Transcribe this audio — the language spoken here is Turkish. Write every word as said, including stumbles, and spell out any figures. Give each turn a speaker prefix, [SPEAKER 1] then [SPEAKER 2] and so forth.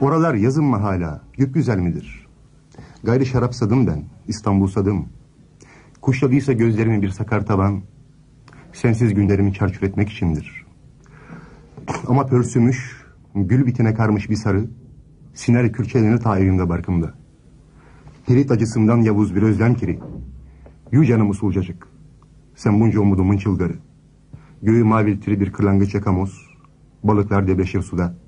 [SPEAKER 1] Oralar yazın mı hala, güp güzel midir? Gayrı şarap sadım ben, İstanbul sadım. Kuşladıysa gözlerimi bir sakar tavan, sensiz günlerimi çarçur etmek içindir. Ama pörsümüş, gül bitine karmış bir sarı, siner kürçelenir ta evimde barkımda. Pirit acısından yavuz bir özlem kiri. Yu canım usulcacık, sen bunca umudumun çılgarı. Göğü maviltiri bir kırlangıç yakamoz, balıklar debleşir suda.